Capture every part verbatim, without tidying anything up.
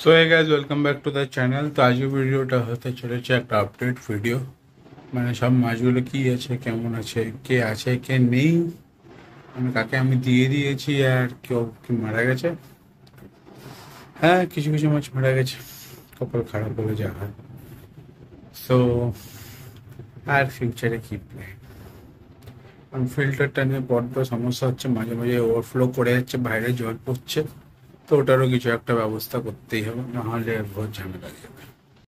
So hey guys, welcome back to the channel. तो आज ভিডিওটা হতে চলেছে একটা আপডেট ভিডিও, মানে সব মাছগুলো কি আছে, কেমন আছে, কে আছে কে নেই, মানে কাকে আমি দিয়ে দিয়েছি আর কেউ কি মারা গেছে। হ্যাঁ, কিছু কিছু মাছ মারা গেছে, কপাল খারাপ বলে যা হয়। সো আর ফিউচারে কি প্ল্যান? কারণ ফিল্টারটা নিয়ে বড্ড সমস্যা হচ্ছে, মাঝে মাঝে ওভারফ্লো করে যাচ্ছে, বাইরে জল পড়ছে। তো ওটারও কিছু একটা ব্যবস্থা করতেই হবে, নাহলে বহুত ঝামেলা হয়ে যাবে।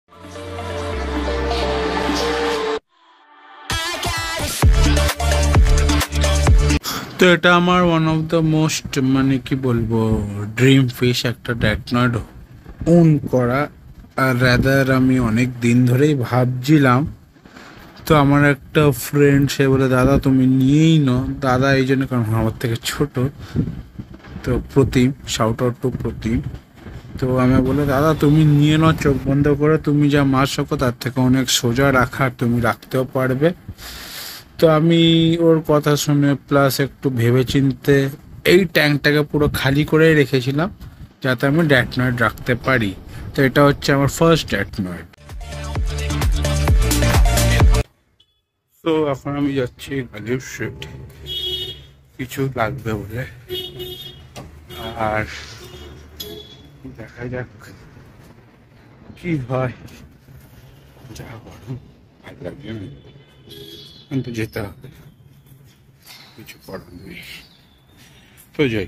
তো এটা আমার ওয়ান অফ দ্য মোস্ট, মানে কি বলবো, ড্রিম ফিশ, একটা ড্যাটনয়েড ওন করা। আর রাদার আমি অনেক দিন ধরেই ভাবছিলাম। তো আমার একটা ফ্রেন্ড, সে বলে দাদা তুমি নিয়েই নাও। দাদা এই জন্য কারণ আমার থেকে ছোট। তো Pratim, shout out to Pratim. তো আমি বলে দাদা তুমি নিয়ে নাও, চোখ বন্ধ করে, তুমি যা মাছ রাখো তার থেকে অনেক সোজা রাখা, তুমি রাখতেও পারবে। তো আমি ওর কথা শুনে প্লাস একটু ভেবে চিনতে এই ট্যাঙ্কটাকে পুরো খালি করেই রেখেছিলাম, যাতে আমি ড্যাটনয়েড রাখতে পারি। তো এটা হচ্ছে আমার ফার্স্ট ড্যাটনয়েড। তো এখন আমি যাচ্ছি গালিব স্ট্রিট, কিছু লাগবে বলে। আর দেখা যাক কি হয়, যা গরম ভালো লাগবে না, কিন্তু যেতে হবে, কিছু করার নেই। তো যাই।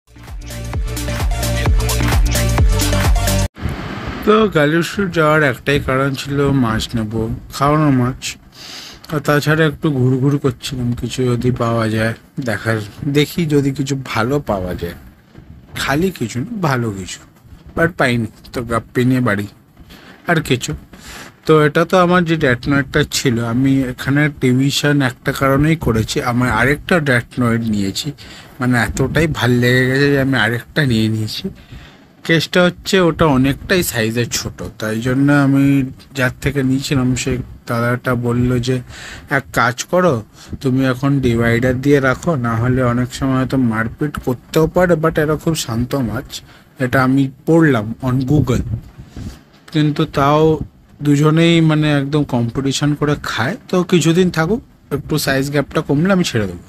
তো গালিব স্ট্রিট যাওয়ার একটাই কারণ ছিল, মাছ নেবো, খাওয়ানো মাছ। আর তাছাড়া একটু ঘুরঘুর করছিলাম, কিছু যদি পাওয়া যায় দেখার, দেখি যদি কিছু ভালো পাওয়া যায়, খালি কিছু না, ভালো কিছু। বাট পাইনি, তো গাপ্পি নিয়ে বাড়ি আর কিছু। তো এটা তো আমার যে ড্যাটনয়েডটা ছিল, আমি এখানে ডিভিশন একটা কারণেই করেছি, আমার আরেকটা ড্যাটনয়েড নিয়েছি। মানে এতটাই ভাল লেগে গেছে যে আমি আরেকটা নিয়ে নিয়েছি। কেসটা হচ্ছে ওটা অনেকটাই সাইজের ছোট, তাই জন্য আমি যার থেকে নিয়েছিলাম সেই দাদাটা বললো যে এক কাজ করো, তুমি এখন ডিভাইডার দিয়ে রাখো, না হলে অনেক সময় হয়তো মারপিট করতেও পারে। বাট এরা খুব শান্ত মাছ, এটা আমি পড়লাম অন গুগল। কিন্তু তাও দুজনেই মানে একদম কম্পিটিশন করে খায়। তো কিছুদিন থাকুক, একটু সাইজ গ্যাপটা কমলে আমি ছেড়ে দেবো।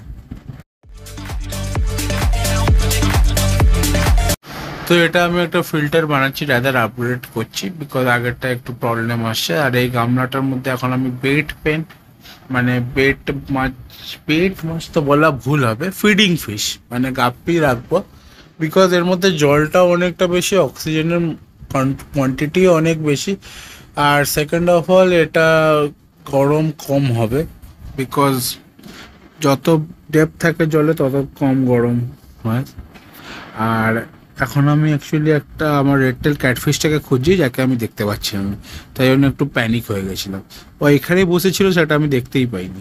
তো এটা আমি একটা ফিল্টার বানাচ্ছি, রাদার আপগ্রেড করছি, বিকজ আগেরটা একটু প্রবলেম আসছে। আর এই গামলাটার মধ্যে এখন আমি বেট পেন, মানে বেট মাছ, বেট মাছ তো বলা ভুল হবে, ফিডিং ফিশ মানে গাপ্পি রাখবো। বিকজ এর মধ্যে জলটাও অনেকটা বেশি, অক্সিজেনের কোয়ান্টিটিও অনেক বেশি। আর সেকেন্ড অফ অল এটা গরম কম হবে, বিকজ যত ডেপথ থাকে জলে তত কম গরম হয়। আর এখন আমি অ্যাকচুয়ালি একটা আমার রেডটেল ক্যাটফিশটাকে খুঁজছি, যাকে আমি দেখতে পাচ্ছি আমি, তাই জন্য একটু প্যানিক হয়ে গেছিলাম। ও এখানেই বসেছিল, সেটা আমি দেখতেই পাইনি।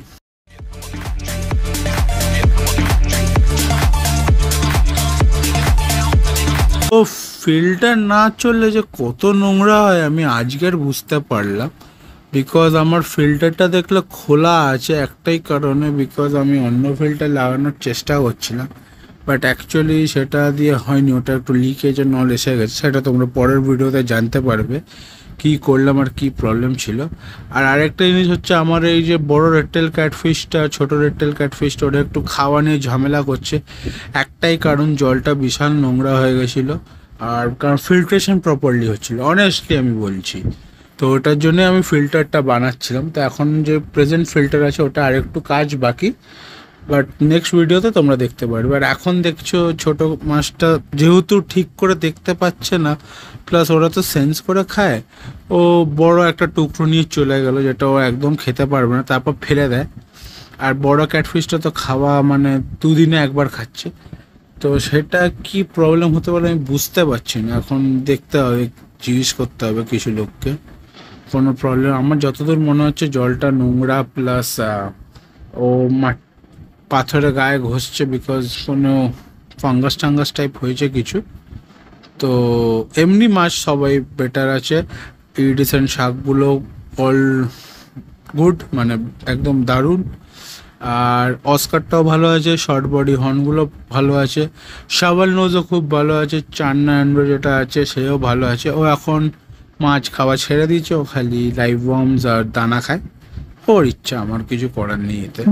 ও ফিল্টার না চললে যে কত নোংরা হয় আমি আজকের বুঝতে পারলাম। বিকজ আমার ফিল্টারটা দেখলে খোলা আছে একটাই কারণে, বিকজ আমি অন্য ফিল্টার লাগানোর চেষ্টা করছিলাম, বাট অ্যাকচুয়ালি সেটা দিয়ে হয়নি, ওটা একটু লিকেজের নল এসে গেছে। সেটা তোমরা পরের ভিডিওতে জানতে পারবে কি করলাম আর কি প্রবলেম ছিল। আর আরেকটা জিনিস হচ্ছে, আমার এই যে বড় রেডটেল ক্যাটফিশটা, ছোটো রেডটেল ক্যাটফিশটা, ওটা একটু খাওয়া নিয়ে ঝামেলা করছে। একটাই কারণ, জলটা বিশাল নোংরা হয়ে গেছিলো, আর কারণ ফিল্ট্রেশন প্রপারলি হচ্ছিলো, অনেস্টলি আমি বলছি। তো ওটার জন্য আমি ফিল্টারটা বানাচ্ছিলাম। তো এখন যে প্রেজেন্ট ফিল্টার আছে ওটা আরেকটু কাজ বাকি, বাট নেক্সট ভিডিওতে তোমরা দেখতে পারবে। আর এখন দেখছো ছোটো মাছটা যেহেতু ঠিক করে দেখতে পাচ্ছে না, প্লাস ওরা তো সেন্স করে খায়, ও বড় একটা টুকরো নিয়ে চলে গেল, যেটা ও একদম খেতে পারবে না, তারপর ফেলে দেয়। আর বড় ক্যাটফিশটা তো খাওয়া মানে দুদিনে একবার খাচ্ছে। তো সেটা কি প্রবলেম হতে পারে আমি বুঝতে পারছি না, এখন দেখতে হবে, জিজ্ঞেস করতে হবে কিছু লোককে। কোনো প্রবলেম, আমার যতদূর মনে হচ্ছে জলটা নোংরা, প্লাস ও মাঠ পাথরে গায়ে ঘষছে, বিকজ কোনো ফাঙ্গাস টাঙ্গাস টাইপ হয়েছে কিছু। তো এমনি মাছ সবাই বেটার আছে, ইরিডিসেন্ট শাকগুলো অল গুড, মানে একদম দারুণ। আর অস্কারটাও ভালো আছে, শর্ট বডি হর্নগুলো ভালো আছে, শাবল নোজও খুব ভালো আছে, চান্না অ্যান্ড্রো যেটা আছে সেও ভালো আছে। ও এখন মাছ খাওয়া ছেড়ে দিয়েছে, ও খালি লাইভ ওয়ার্মস আর দানা খায়, ওর ইচ্ছা, আমার কিছু করার নেই এতে।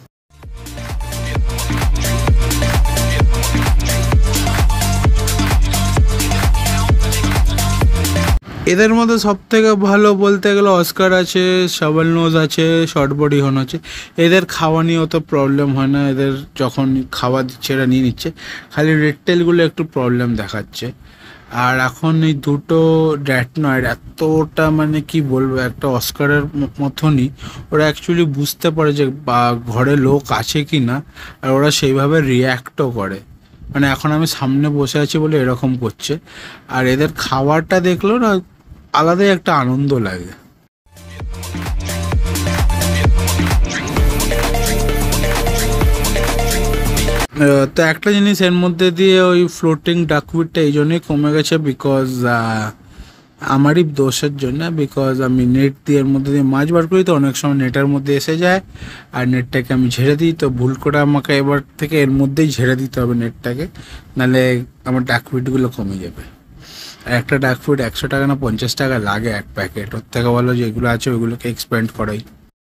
এদের মধ্যে সব থেকে ভালো বলতে গেলে অস্কার আছে, শাবল নোজ আছে, শর্ট বডি হর্ন আছে। এদের খাওয়া নিয়ে অত প্রবলেম হয় না, এদের যখন খাওয়া দিচ্ছে এরা নিয়ে নিচ্ছে, খালি রেড টেলগুলো একটু প্রবলেম দেখাচ্ছে। আর এখন এই দুটো ড্যাটনয়েড এতটা মানে কি বলবো, একটা অস্কারের মতনই ওরা অ্যাকচুয়ালি বুঝতে পারে যে বা ঘরে লোক আছে কি না, আর ওরা সেইভাবে রিয়্যাক্টও করে। মানে এখন আমি সামনে বসে আছি বলে এরকম করছে। আর এদের খাবারটা দেখলো না, আলাদাই একটা আনন্দ লাগে। তো একটা জিনিস এর মধ্যে দিয়ে ওই ফ্লোটিং ডাকউইটটা এই জন্যই কমে গেছে, বিকজ আমারই দোষের জন্য। বিকজ আমি নেট দিয়ে এর মধ্যে দিয়ে মাছ বার করি, তো অনেক সময় নেটের মধ্যে এসে যায় আর নেটটাকে আমি ঝেড়ে দিই। তো ভুল করে আমাকে এবার থেকে এর মধ্যেই ঝেড়ে দিতে হবে নেটটাকে, নাহলে আমার ডাকউইটগুলো কমে যাবে। আর একটা ডাকউইট একশো টাকা না পঞ্চাশ টাকা লাগে এক প্যাকেট, ওর থেকে ভালো যেগুলো আছে ওইগুলোকে এক্সপেন্ড করাই।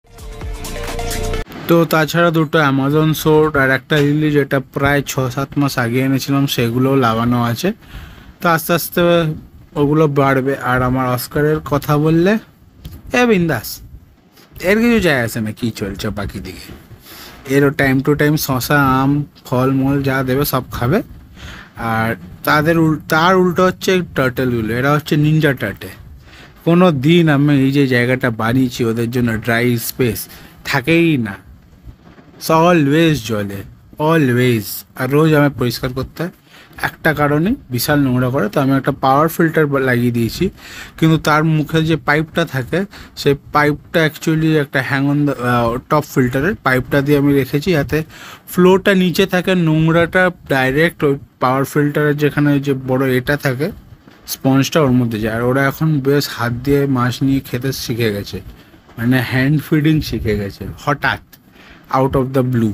তো তাছাড়া দুটো অ্যামাজন সোর্ড আর একটা লিলি, যেটা প্রায় ছ সাত মাস আগে এনেছিলাম, সেগুলোও লাগানো আছে। তো আস্তে আস্তে ওগুলো বাড়বে। আর আমার অস্কারের কথা বললে, এ বিন্দাস, এর কিছু যায় আসে না কি চলছে বাকি দিকে। এরও টাইম টু টাইম শশা, আম, ফল মল যা দেবে সব খাবে। আর তাদের উল তার উল্টো হচ্ছে টার্টেলগুলো, এরা হচ্ছে নিনজা টার্টে। কোনো দিন আমি এই যে জায়গাটা বানিয়েছি ওদের জন্য ড্রাই স্পেস থাকেই না, অলওয়েজ জলে, অলওয়েজ। আর রোজ আমায় পরিষ্কার করতে হয়, একটা কারণে বিশাল নোংরা করে। তো আমি একটা পাওয়ার ফিল্টার লাগিয়ে দিয়েছি, কিন্তু তার মুখে যে পাইপটা থাকে সেই পাইপটা অ্যাকচুয়ালি একটা হ্যাং অন দ্য টপ ফিল্টারের পাইপটা দিয়ে আমি রেখেছি, যাতে ফ্লোটা নিচে থাকে, নোংরাটা ডাইরেক্ট ওই পাওয়ার ফিল্টারের যেখানে যে বড় এটা থাকে স্পঞ্জটা ওর মধ্যে যায়। আর ওরা এখন বেশ হাত দিয়ে মাছ নিয়ে খেতে শিখে গেছে, মানে হ্যান্ড ফিডিং শিখে গেছে হঠাৎ, আউট অফ দ্য ব্লু।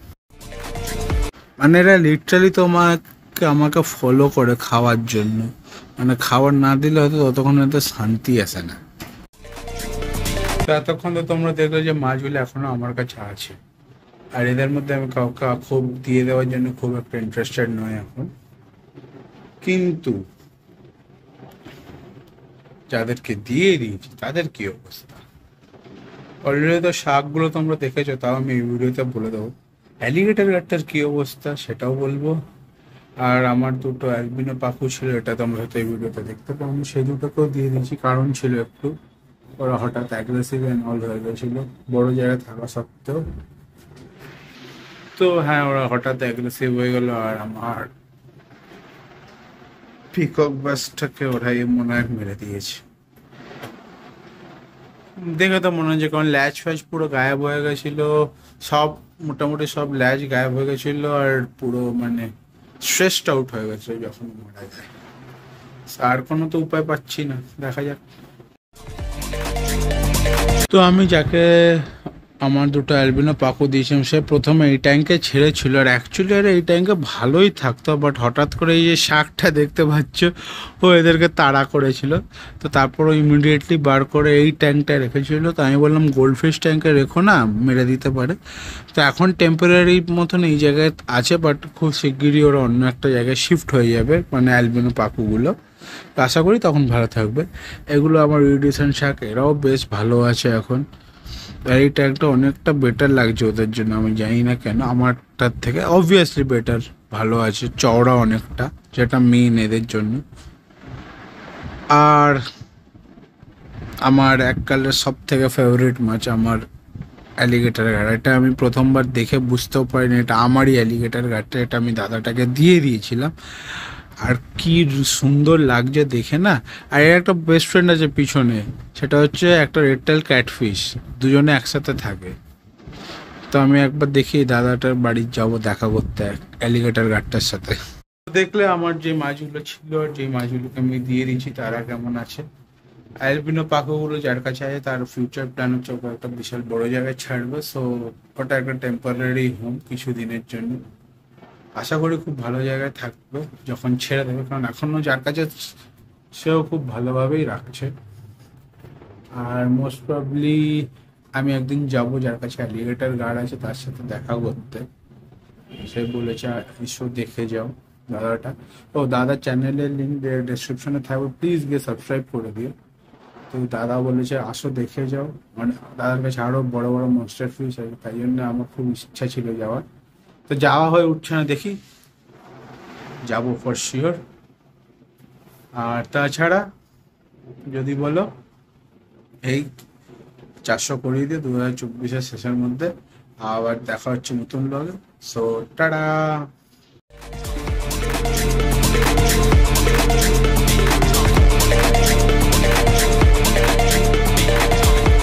মানে এরা লিটারালি তোমাকে আমাকে ফলো করে খাওয়ার জন্য, মানে খাবার না দিলে হয়তো ততক্ষণ হয়তো শান্তি আসে না। তো এতক্ষণ তো তোমরা দেখলে যে মাছগুলো এখনো আমার কাছে আছে। আর এদের মধ্যে আমি কাউকে খুব দিয়ে দেওয়ার জন্য খুব একটা ইন্টারেস্টেড নয় এখন। কিন্তু যাদেরকে দিয়ে দিয়েছি তাদের কি অবস্থা, অলরেডি তো শাকগুলো তোমরা দেখেছো, তাও আমি এই ভিডিওতে বলে দেবো। অ্যালিগেটর গাটটার কী অবস্থা সেটাও বলবো। আর আমার দুটো অ্যালবিনো পাখু ছিল, এটা তোমরা হয়তো এই ভিডিওতে দেখতে পাবো, আমি সেই দুটোকেও দিয়ে দিয়েছি, কারণ ছিল একটু ওরা হঠাৎ অ্যাগ্রেসিভ অ্যান্ড অল হয়ে গেছিলো বড়ো জায়গায় থাকা সত্ত্বেও। তো হ্যাঁ, ওরা হঠাৎ অ্যাগ্রেসিভ হয়ে গেলো, আর আমার পিকক বাসটাকে ওরাই মনে হয় মেরে দিয়েছে। দেখে তো মনে হচ্ছে, কারণ ল্যাচ ফ্যাচ পুরো গায়েব হয়ে গেছিলো, সব মোটামুটি সব ল্যাচ গায়েব হয়ে গেছিলো, আর পুরো মানে স্ট্রেসড আউট হয়ে গেছে যখন মারা যায়। আর কোনো তো উপায় পাচ্ছি না, দেখা যাক। তো আমি যাকে আমার দুটো অ্যালবিনো পাকু দিয়েছিলাম, সে প্রথমে এই ট্যাঙ্কে ছেড়েছিল, আর অ্যাকচুয়ালি আর এই ট্যাঙ্কে ভালোই থাকতো, বাট হঠাৎ করে এই যে শাকটা দেখতে পাচ্ছ, ও এদেরকে তাড়া করেছিল। তো তারপর ও ইমিডিয়েটলি বার করে এই ট্যাঙ্কটায় রেখেছিল। তো আমি বললাম গোল্ডফিশ ট্যাঙ্কে রেখো না, মেরে দিতে পারে। তো এখন টেম্পোরারি মতন এই জায়গায় আছে, বাট খুব শিগগিরই ওরা অন্য একটা জায়গায় শিফট হয়ে যাবে, মানে অ্যালবিনো পাকুগুলো। আশা করি তখন ভালো থাকবে। এগুলো আমার ইউডিসেন্ট শাক, এরাও বেশ ভালো আছে এখন। আর এই ট্যাগটা অনেকটা বেটার লাগছে ওদের জন্য, আমি জানি না কেন, আমারটার থেকে অবভিয়াসলি বেটার, ভালো আছে, চওড়া অনেকটা, যেটা মেইন এদের জন্য। আর আমার এককালের সব থেকে ফেভারিট মাছ আমার অ্যালিগেটার ঘাট। এটা আমি প্রথমবার দেখে বুঝতেও পারিনি এটা আমারই অ্যালিগেটার ঘাটটা, এটা আমি দাদাটাকে দিয়ে দিয়েছিলাম। আর কি সুন্দর লাগছে দেখে না। আর এর একটা বেস্ট ফ্রেন্ড আছে পিছনে, সেটা হচ্ছে একটা রেডটেল ক্যাটফিশ, দুজনে একসাথে থাকে। তো আমি একবার দেখি দাদাটার বাড়ি যাব দেখা করতে অ্যালিগেটার গার্ডটার সাথে। দেখলে আমার যে মাছগুলো ছিল আর যে মাছগুলোকে আমি দিয়ে দিচ্ছি তারা কেমন আছে। অ্যালবিনো পাখোগুলো যার কাছে আছে তার ফিউচার প্ল্যান হচ্ছে ওকে একটা বিশাল বড় জায়গায় ছাড়বে, সো ওটা একটা টেম্পোরারি হোম কিছু দিনের জন্য। আশা করি খুব ভালো জায়গায় থাকবে যখন ছেড়ে দেবে, কারণ এখনও যার কাছে সেও খুব ভালোভাবেই রাখছে। আর মোস্ট প্রবলি আমি একদিন যাব যার কাছে অ্যালিগেটর গার্ড আছে তার সাথে দেখা করতে। সে বলেছে এসো দেখে যাও দাদাটা। ও দাদার চ্যানেলের লিঙ্ক ডেসক্রিপশনে থাকবে, প্লিজ গিয়ে সাবস্ক্রাইব করে দিও। তো দাদা বলেছে আসো দেখে যাও, মানে দাদার কাছে আরও বড় বড় মনস্টার ফিশ আছে, তাই জন্য আমার খুব ইচ্ছা ছিল যাওয়ার। তো যাওয়া হয়ে উঠছে না, দেখি যাবো ফর শিওর। আর তাছাড়া যদি বলো এই চারশো করিয়ে দিয়ে দু হাজার চব্বিশের শেষের মধ্যে আবার দেখা হচ্ছে নতুন ব্লগে। So tata.